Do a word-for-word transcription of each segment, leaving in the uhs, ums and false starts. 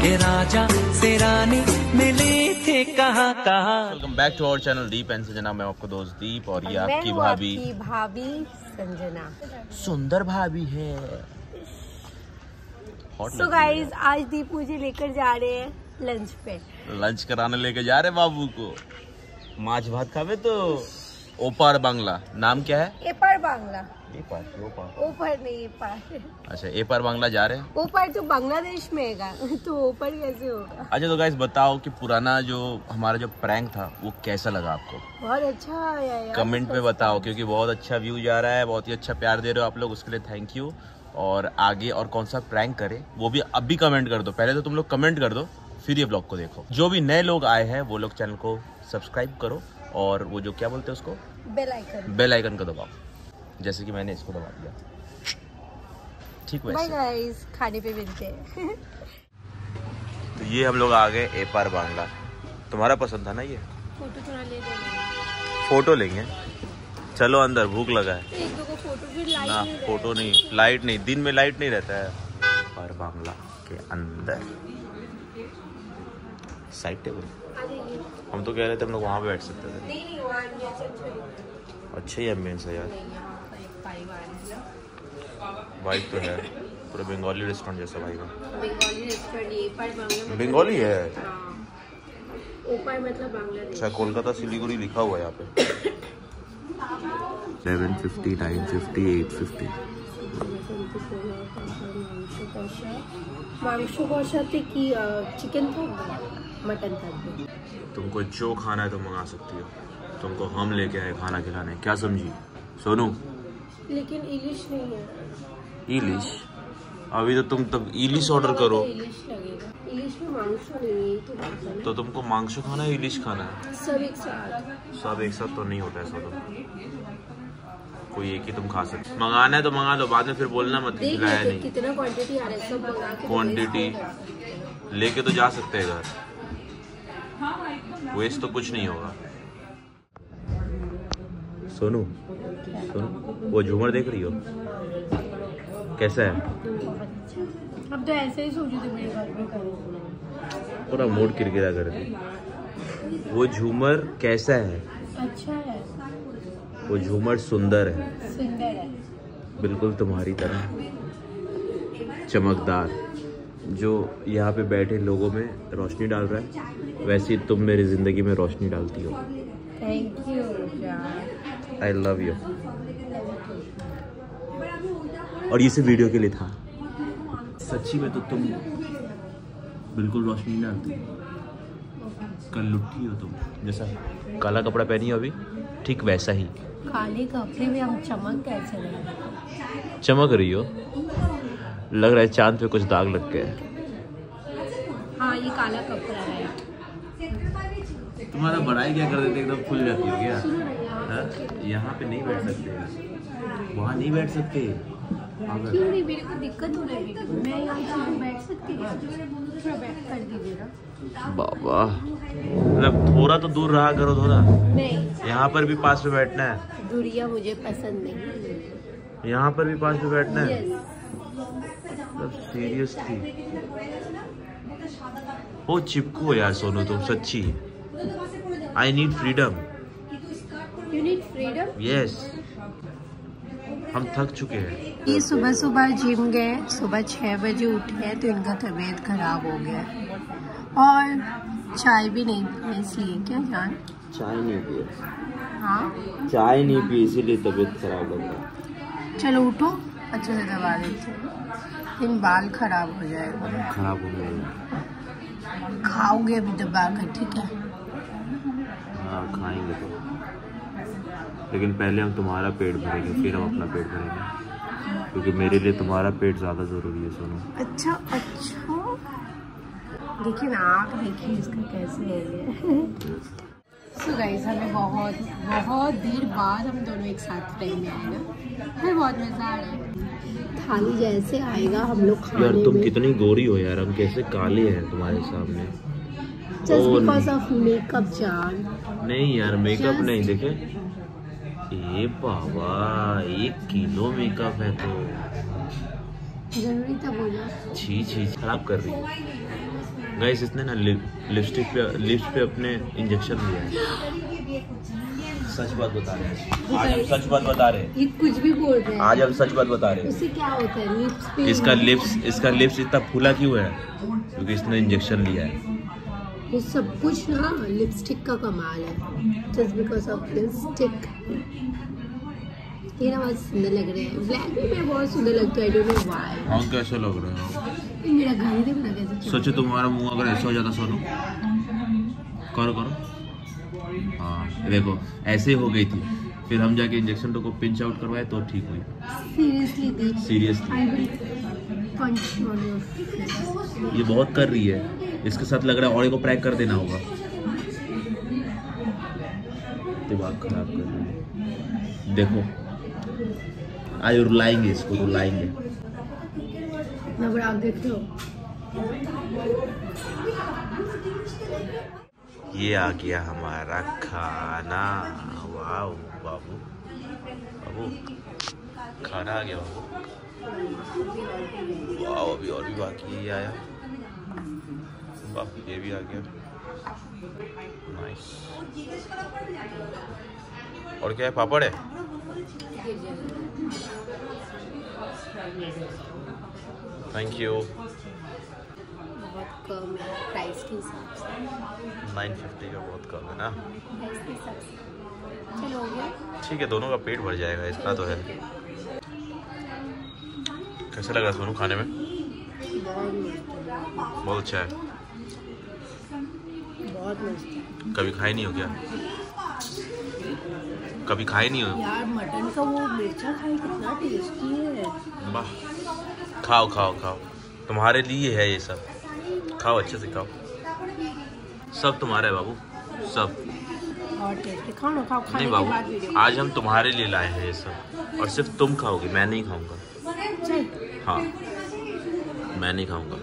के राजा से रानी मिले थे कहाँ कहाँ। Welcome back to our channel Deep and Sanjana. मैं आपको दोस्त दीप और ये आपकी भाभी भाभी संजना, सुंदर भाभी है। सो गाइस, आज दीप मुझे लेकर जा रहे हैं लंच पे। लंच कराने लेके जा रहे बाबू को। माछ भात खावे तो ओपार बांग्ला। नाम क्या है? एपार बांग्ला। एपार ओपार ओपार नहीं, एपार। अच्छा, एपार बांग्ला जा रहे हैं। ओपार तो बांग्लादेश में है, तो ओपार कैसे होगा? अच्छा तो गाइस बताओ कि पुराना जो हमारा जो प्रैंक था वो कैसा लगा आपको? बहुत अच्छा आया यार। कमेंट में बताओ, क्योंकि बहुत अच्छा व्यू जा रहा है, बहुत ही अच्छा प्यार दे रहे हो आप लोग, उसके लिए थैंक यू। और आगे और कौन सा प्रैंक करें वो भी अभी कमेंट कर दो। पहले तो तुम लोग कमेंट कर दो, फिर ये ब्लॉग को देखो। जो भी नए लोग आए हैं वो लोग चैनल को सब्सक्राइब करो और वो जो क्या बोलते हैं उसको, बेल आइकन, बेल आइकन को दबाओ, जैसे कि मैंने इसको दबा दिया। ठीक वैसे। बाय गाइस, खाने पे मिलते हैं। तो ये हम लोग आ गए एपार बांग्ला। तुम्हारा पसंद था ना ये? फोटो थोड़ा ले लेंगे। फोटो लेंगे, चलो अंदर, भूख लगा है। एक दो को फोटो भी लाइट ना नहीं फोटो नहीं, लाइट नहीं, दिन में लाइट नहीं रहता है। एपार बांग्ला के अंदर साइड टेबल। हम तो कह रहे थे हम लोग वहाँ पे बैठ सकते थे। नहीं नहीं, वहाँ नहीं, अच्छा अच्छा अच्छा ही एम्बियंस है यार। वाइब तो है पूरा बंगाली रेस्टोरेंट जैसा वाइब है। बंगाली रेस्टोरेंट ये पर बांग्ला बंगाली है। ऊपर मतलब बांग्लादेश। अच्छा, कोलकाता सिलीगुड़ी लिखा हुआ है यहाँ पे। Seven fifty, nine fifty, eight fifty. मांस कषाते की चिकन था, मटन था। तुमको जो खाना है तो मंगा सकती हो। तुमको हम लेके आए खाना खिलाने, क्या समझी सोनू? लेकिन इलिश नहीं है। इलिश? अभी तो तुम तब इलिश ऑर्डर करो। इलिश लगेगा। इलिश में मांस नहीं है तो, तो तुमको मांस खाना है, इलिश खाना है? सब एक साथ। सब एक साथ तो नहीं होता है सोनू, कोई एक ही तुम खा सकते। मंगाना है तो मंगा लो, बाद में फिर बोलना मत खिलाया नहीं। कितना क्वांटिटी आ रहा है, सब मंगा के क्वांटिटी लेके तो जा सकते हैं घर, वेस्ट तो कुछ नहीं होगा। सोनू सोनू वो झूमर देख रही हो, कैसा है? अब तो ऐसे ही सोची थी मेरे घर में करूँ। पूरा मूड किरकिरा कर दी। वो झूमर कैसा है? अच्छा है। वो झूमर सुंदर है, सुंदर है, बिल्कुल तुम्हारी तरह चमकदार। जो यहाँ पे बैठे लोगों में रोशनी डाल रहा है, वैसे तुम मेरी जिंदगी में रोशनी डालती हो। थैंक यू यार, आई लव यू। और ये सिर्फ वीडियो के लिए था, सच्ची में तो तुम बिल्कुल रोशनी डालती हो। कल लुट्ठी हो तुम, जैसा काला कपड़ा पहनी हो अभी, ठीक वैसा ही। काले कपड़े में हम चमक कैसे रहे? चमक रही हो, लग रहा है चांद पे कुछ दाग लग गए। हाँ, ये काला कपड़ा है। तुम्हारा बड़ाई क्या कर देते, एकदम खुल जाती हो क्या? यहाँ पे नहीं बैठ सकते, वहाँ नहीं बैठ सकते। क्यों नहीं? मेरे को दिक्कत हो रही है, मैं यहाँ बैठ सकती हूँ। थोड़ा बैठ कर दीजिए ना बाबा, मतलब थोड़ा तो दूर रहा करो थोड़ा। नहीं, यहाँ पर भी पास में बैठना है। दूरिया मुझे पसंद नहीं। यहाँ पर भी पास में बैठना है। यस। मतलब सीरियसली वो चिपको यार सोनू, तुम सच्ची। I need freedom. You need freedom? Yes, हम थक चुके हैं। ये सुबह सुबह जिम गए, सुबह छः बजे उठे तो इनका तबीयत खराब हो गया और चाय भी नहीं पी, इसलिए। क्या जान? चाय नहीं पिए? हाँ, चाय नहीं पिए इसीलिए तबीयत खराब हो गया। चलो उठो, अच्छे से दबा देते हैं, इन बाल खराब हो जाएगा। खराब हो गया? खाओगे भी दबा कर, ठीक है? हाँ खाएंगे तो, लेकिन पहले हम तुम्हारा पेट भरेंगे, फिर हम अपना पेट भरेंगे, क्योंकि मेरे लिए तुम्हारा पेट ज़्यादा ज़रूरी है सोनू। अच्छा अच्छा, देखिए ना आप, देखिए इसका कैसे है ये। सो गाइस, हमें बहुत बहुत देर बाद हम दोनों एक साथ ट्रेन में आए ना, हमें बहुत मज़ा आ रहा है। थाली जैसे आएगा हम लोग खाने यार तुम में। कितनी गोरी हो यार, हम कैसे काले हैं तुम्हारे सामने। जस्ट बिकॉज ऑफ मेकअप जान। नहीं यार मेकअप नहीं, देखे ए बाबा, एक किलो मेकअप है तो जरूरी था बोलना। छी छी खराब कर रही है गाइस। इसने ना लिपस्टिक पे लिप्स पे अपने इंजेक्शन लिया है। सच बात बता रहे हैं आज हम सच बात बता रहे हैं। ये कुछ भी बोल रहे हैं। आज हम सच बात बता रहे हैं। उससे क्या होता है लिप्स पे? इसका लिप्स इसका लिप्स इतना फूला क्यों है? क्योंकि इसने इंजेक्शन लिया है। ये सब कुछ ना लिपस्टिक का कमाल है। Just because of lipstick. ये ना बहुत सुंदर लग रहे हैं। ब्लैक भी मैं बहुत सुंदर लगता है। Don't know why. हाँ कैसे लग रहे हो? मेरा घर ही देखो ना कैसे। सोचो तुम्हारा मुंह अगर ऐसा हो जाता सोनू। करो करो। हाँ देखो ऐसे ही हो गई थी। फिर हम जाके इंजेक्शन को पिंच आउट करवाए तो ठीक हुई। सीरियसली देख। Seriously I will punch on your face. ये बहुत कर रही है। इसके साथ लग रहा है और को प्रैंक कर देना होगा। दिमाग खराब कर रही है। देखो आज रुलाएंगे इसको रुलाएंगे। नवराग देख लो। ये आ गया हमारा खाना। वाह बाबू बाबू खाना आ गया बाबू। वाह अभी और भी बाकी ये आया। वाह ये भी आ गया। नाइस। और क्या है? पापड़ है। Thank you. बहुत कम है प्राइस के हिसाब से। नाइन फिफ्टी का बहुत कम है ना। प्राइस के हिसाब से चलो हो गया। ठीक है दोनों का पेट भर जाएगा इतना तो है। कैसा लग रहा है सोनू खाने में? बहुत मस्त है। बहुत अच्छा है। बहुत मस्त है। कभी खाई नहीं हो क्या? कभी खाई नहीं हो? यार मटन का वो मिर्चा खाई कितना टेस्टी है। वाह खाओ खाओ खाओ। तुम्हारे लिए है ये सब। खाओ अच्छे से खाओ। सब तुम्हारा है बाबू सब। और टेस्टी खाओ ना। खाओ खाने नहीं के बाद बाबू वीडियो। आज हम तुम्हारे लिए लाए हैं ये सब और सिर्फ तुम खाओगे मैं नहीं खाऊंगा। चल। हाँ मैं नहीं खाऊंगा।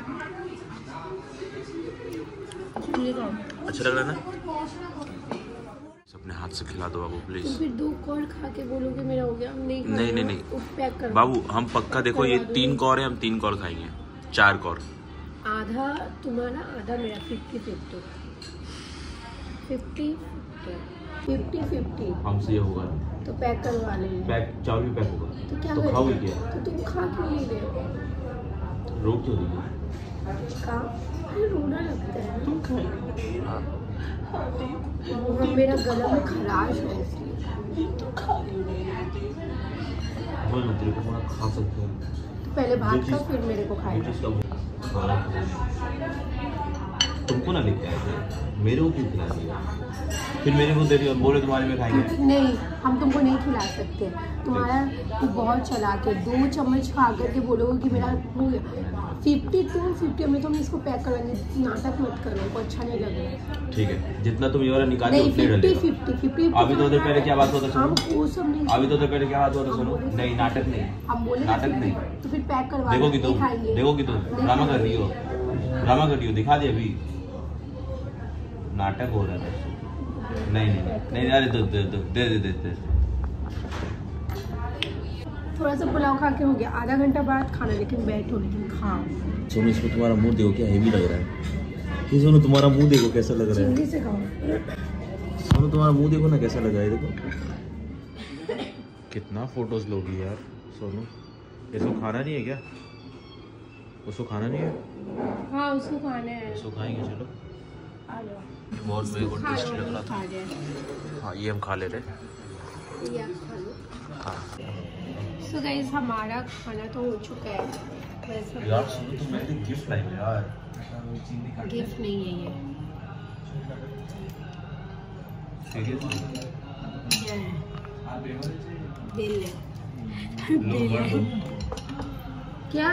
ये खाओ। अच्छा लग रहा है ना? अपने हाथ से खिला दो बाबू प्लीज। तो फिर दो कौर खा के बोलोगे मेरा हो गया। हम नहीं नहीं नहीं नहीं पैक कर बाबू हम पक्का देखो ये तीन कौर है हम तीन कौर खाएंगे। चार कौर। आधा तुम्हारा आधा मेरा। Fifty fifty fifty fifty fifty हमसे ये होगा तो पैक करवा लेंगे। पैक चावल भी पैक होगा तो क्या तो करें? खाओगे क्या? तो तुम खा क्यों नहीं रहे हो? रोक क्यों रही है? खा। अरे रोना लगता है। तुम खाओ। हाँ वो मेरा गला में खराश है इसलिए। बोल ना तेरे को थोड़ा खा सकते हो। तो पहले भात खा फिर मेरे को खाएगा। तुमको ना लेके आए थे मेरे को क्यों खिला दिया? फिर मेरे को दे दिया बोले तुम्हारे में खाएंगे। नहीं हम तुमको नहीं खिला सकते। तुम्हारा तू बहुत चला के दो चम्मच खा करके बोलोगे कि मेरा हो गया। फिफ्टी टू फिफ्टी में तुम इसको पैक करवाएंगे। नाटक मत करो को अच्छा नहीं लग रहा। ठीक है जितना तुम ये वाला निकाले नहीं उतने फिफ्टी डालेगा। Fifty fifty. अभी तो उधर पहले क्या बात होता हम सुनो। वो सब नहीं। अभी तो उधर पहले क्या बात होता सुनो। नहीं नाटक नहीं। हम बोले नाटक नहीं। तो फिर पैक करवा देखोगी नहीं तुम खाएंगे। देखोगी तुम ड्रामा कर रही हो। ड्रामा कर रही हो दिखा दे अभी। नाटक हो रहा है। नहीं नहीं नहीं अरे दे दे दे दे दे दे। थोड़ा सा पुलाव खा के हो गया। आधा घंटा बाद खाना लेकिन बैठो लेकिन खाओ। सोनू इसमें तुम्हारा मुंह देखो क्या हेवी लग रहा है। ये सोनू तुम्हारा मुंह देखो कैसा लग रहा है। चिंगी से खाओ। सोनू तुम्हारा मुंह देखो ना कैसा लग रहा है देखो। कितना फोटोज लोगी यार सोनू। इसको खाना नहीं है क्या? उसको खाना नहीं है? हाँ उसको खाना है। इसको खाएंगे चलो। आ जाओ। बहुत मेरे को टेस्टी लग रहा था। खा जाए। हाँ ये हम खा ले रहे। ये आप खा लो। हाँ सो गाइस हमारा खाना तो हो चुका है। वैसे यार सुनो तो मैं गिफ्ट लाई हूँ यार। गिफ्ट नहीं है ये। ये है। दिल है। दिल है। क्या?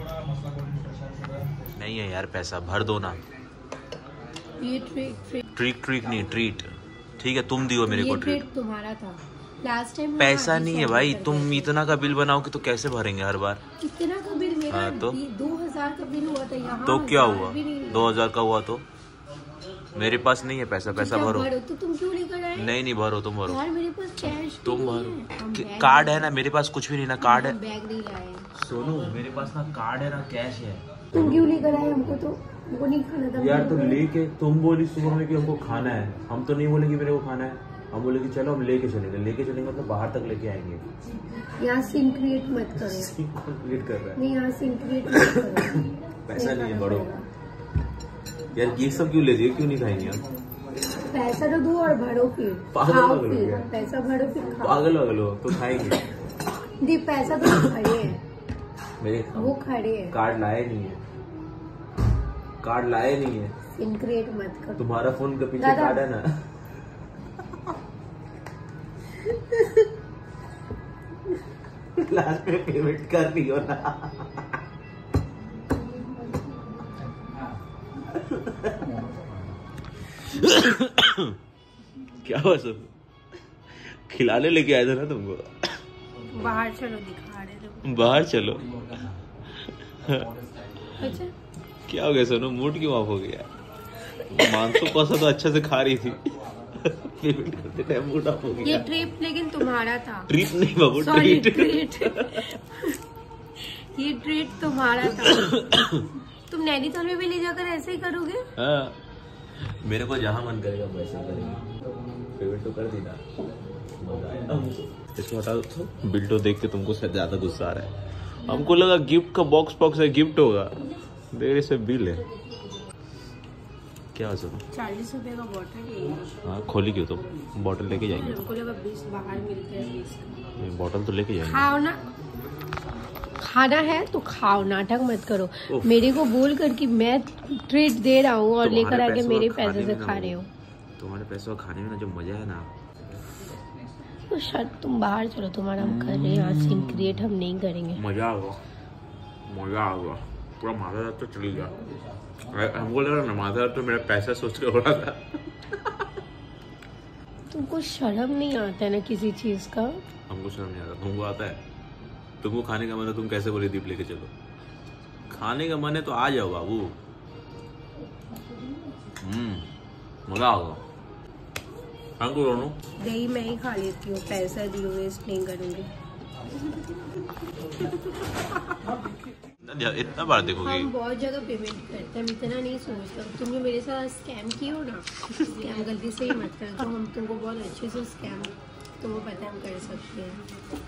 नहीं है यार पैसा भर दो ना। ये ट्रीट ट्रीट ट्रीट ट्रीट नहीं ट्रीट। ठीक है तुम दियो मेरे को ये ट्रीट। ट्रीट तुम्हारा था लास्ट टाइम। पैसा नहीं है भाई तुम इतना का बिल बनाओगे तो कैसे भरेंगे हर बार? कितना का बिल मेरा? हाँ, तो दो हजार का बिल हुआ था यहाँ। तो क्या हुआ? भी नहीं। दो हजार का हुआ तो मेरे पास नहीं है पैसा। पैसा क्या भरो। भरो? तो तुम क्यों लेकर आए? नहीं नहीं भरो तुम भरो। यार मेरे पास कैश तुम नहीं भरो। है। हम बैग कार्ड है ना मेरे पास कुछ भी नहीं ना कार्ड है। हम बैग नहीं लाए। सोनू मेरे पास ना कार्ड है ना कैश है। तुम क्यों लेकर आए हमको? तो हमको नहीं खाना था यार तुम लेके तुम बोली सुबह में कि हमको खाना है, हम तो नहीं बोले कि मेरे को खाना है, हम बोले कि चलो हम लेके चलेंगे। लेके चलेंगे मतलब बाहर तक लेके आएंगे। यहाँ सीन क्रिएट मत करो। क्रिएट कर रहा है नहीं, यहाँ सीन क्रिएट मत करो। पैसा नहीं है बड़ो यार, ये सब क्यों ले जाइए, क्यों नहीं खाएंगे हम? पैसा तो दो और भरो फिर पागल खाओ, पागल हो फिर गया। पैसा भरो फिर खाओ। पागल पागल हो तो खाएंगे। दी पैसा तो खड़े हैं, मेरे वो खड़े हैं। कार्ड लाए नहीं है, कार्ड लाए नहीं है। सीन क्रिएट मत करो। तुम्हारा फोन के पीछे दादा। कार्ड है ना। लास्ट में पेमेंट कर रही हो ना। क्या हुआ सब? खिलाने लेके आए थे ना तुमको। बाहर चलो, दिखा रहे थे। बाहर चलो। अच्छा क्या हो गया सोनू, मूड क्यों ऑफ हो गया? मानसो कौसा तो अच्छा से खा रही थी। पेमेंट करते टाइम मूड ऑफ हो ये गया। ट्रिप लेकिन तुम्हारा था। ट्रीट नहीं बाबू, सॉरी ट्रीट। ट्रीट। ये ट्रीट तुम्हारा था। तुम नैनीताल में भी ले जाकर ऐसे ही करोगे? हाँ, मेरे को जहाँ मन करेगा वैसे करेंगे। पेमेंट तो कर दी ना, मजा आया हमको। इसको हटा दो तो बिल तो देख के तुमको शायद ज्यादा गुस्सा आ रहा है। हमको लगा गिफ्ट का बॉक्स बॉक्स है, गिफ्ट होगा, देर से बिल है। क्या सुनो, चालीस रुपए का बॉटल है। हाँ खोली क्यों तुम? बॉटल लेके जाएंगे तो। हमको लगा बीस बाहर मिलते हैं बीस का। नहीं, बॉटल तो लेके जाएंगे। खाओ ना, खाना है तो खाओ, नाटक मत करो। उफ। मेरे को बोल कर कि मैं ट्रीट दे रहा हूँ और तुम्हारे लेकर आके पैसों मेरे का पैसे खाने से में ना खा वो- रहे हो। तुम्हारे पैसों का खाने में ना जो मजा है ना। तो शायद तुम बाहर चलो, तुम्हारा हम कर रहे हैं। यहाँ सीन क्रिएट हम नहीं करेंगे। मजा आएगा, मजा आएगा, पूरा माथा दर्द तो चली गया। हमको लगा ना माथा दर्द तो मेरा पैसा सोच के हो रहा था। तुमको शर्म नहीं आता है ना किसी चीज का? हमको शर्म नहीं आता, तुमको आता है। तुमको खाने का मन है, तुम कैसे बोले दीप लेके चलो? खाने का मन है तो आ जाओ बाबू। हम्म मजा आएगा। हमको दोनों दही मैं ही खा लेती हूँ, पैसा दी वेस्ट नहीं करूंगी। इतना बार देखोगे? हम बहुत जगह पेमेंट करते हैं, हम इतना नहीं सोचते। तुम जो मेरे साथ स्कैम किए हो ना, स्कैम गलती से ही मत कर। तो हम तुमको बहुत अच्छे से स्कैम, तुमको पता है हम कर सकते हैं।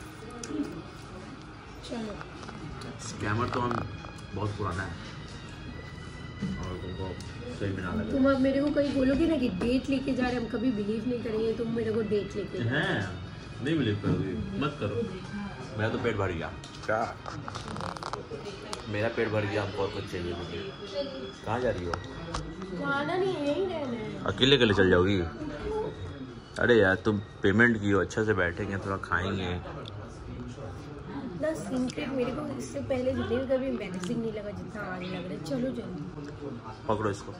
चलो, स्कैमर तो हम बहुत पुराना है और तुमको सही में ना लगे। तुम अब मेरे को कहीं बोलोगे ना कि डेट लेके जा रहे, हम कभी बिलीव नहीं करेंगे। तुम मेरे को डेट लेके जा रहे। हैं नहीं बिलीव करोगे, मत करो। मेरा तो पेट भर गया। क्या? मेरा पेट भर गया, हमको और कुछ चाहिए नहीं। कहाँ जा रही हो? खाना नहीं, यहीं रहना है। अकेले अकेले चल जाओगी? अरे यार तुम पेमेंट की हो, अच्छा से बैठेंगे, थोड़ा खाएंगे। ना सिंपल, मेरे को इससे पहले जितने कभी एम्बैरेसिंग नहीं लगा जितना आज लग रहा है। चलो जल्दी पकड़ो इसको।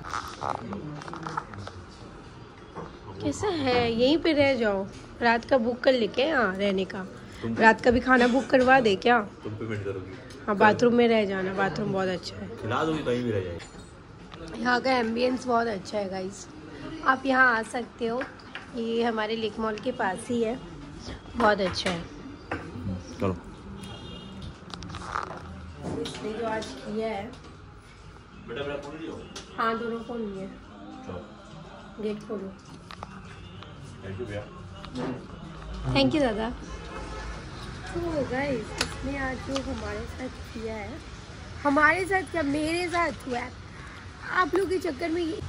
कैसा है, यहीं पे रह जाओ। रात का बुक कर लेके यहाँ रहने का। रात का भी खाना बुक करवा दे क्या? तुम पेमेंट करोगी? हाँ, बाथरूम में रह जाना, बाथरूम बहुत अच्छा है। खिला दोगी, कहीं भी रह जाएगी। यहाँ का एम्बियंस बहुत अच्छा है गाइस, आप यहाँ आ सकते हो। ये हमारे लेक मॉल के पास ही है, बहुत अच्छा है। चलो। इसने जो आज किया है, बेटा मेरा फोन लियो। हाँ दोनों फोन लिए। चलो गेट खोलो। थैंक यू भैया। थैंक यू दादा। तो गाइस, इसने आज जो हमारे साथ किया है, हमारे साथ क्या मेरे साथ हुआ है, आप लोग के चक्कर में ये।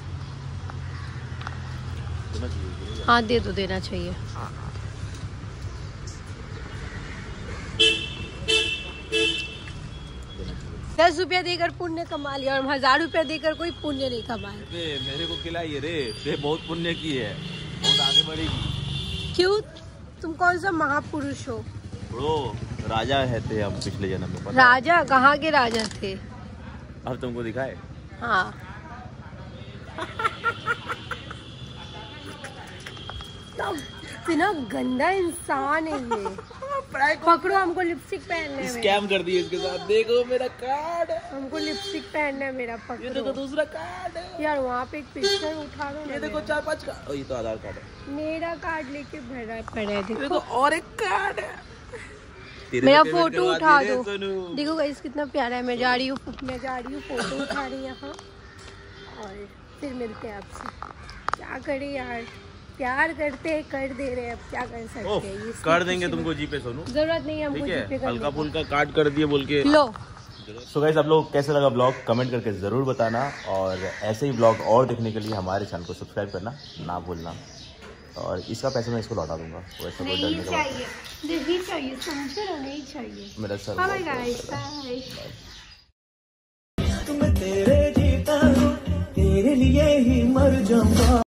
हाँ दे दो, देना चाहिए। दस रुपया देकर पुण्य कमा लिया और हजार रुपया देकर कोई पुण्य नहीं कमाया। मेरे को खिलाइए रे, ते बहुत पुण्य की है, बहुत आगे बढ़ेगी। क्यों? तुम कौन सा महापुरुष हो? ब्रो राजा है थे हम पिछले जन्म में, पता? राजा? कहाँ के राजा थे? अब तुमको दिखाए? हाँ। इतना गंदा इंसान है ये। पकड़ो, हमको लिपस्टिक पहनना है। स्कैम कर दिए इसके साथ। देखो मेरा कार्ड है, हमको लिपस्टिक पहनना है मेरा। ये देखो पकड़ो दूसरा कार्ड है, यार, वहाँ पे एक पिक्चर उठा दो ना। ये देखो चार पांच का, ओ, ये तो आधार कार्ड है। मेरा कार्ड लेके भरा पड़ा है, देखो देखो। और एक कार्ड है। मेरा फोटो उठा दो। देखो गाइस कितना प्यारा है। मैं जा रही हूँ मैं जा रही हूँ फोटो उठा रही यहाँ और फिर मिलते हैं आपसे। क्या करें यार, प्यार करते हैं कर दे रहे हैं, अब क्या कर सकते हैं। कर देंगे तुमको जीपे सोनू, जरूरत नहीं है हमको जीपे करने हल्का फुल्का काट कर दिए बोल के। लो सो गाइस आप लोग कैसे लगा ब्लॉग कमेंट करके ज़रूर बताना, और ऐसे ही ब्लॉग और देखने के लिए हमारे चैनल को सब्सक्राइब करना ना भूलना। और इसका पैसा मैं इसको लौटा दूंगा, वैसे कोई डरने का चाहिए, नहीं चाहिए, समझे ना, नहीं चाहिए मेरा सर। Bye guys, bye. तुम तेरे जीता हूँ, तेरे लिए ही मर जाऊंगा।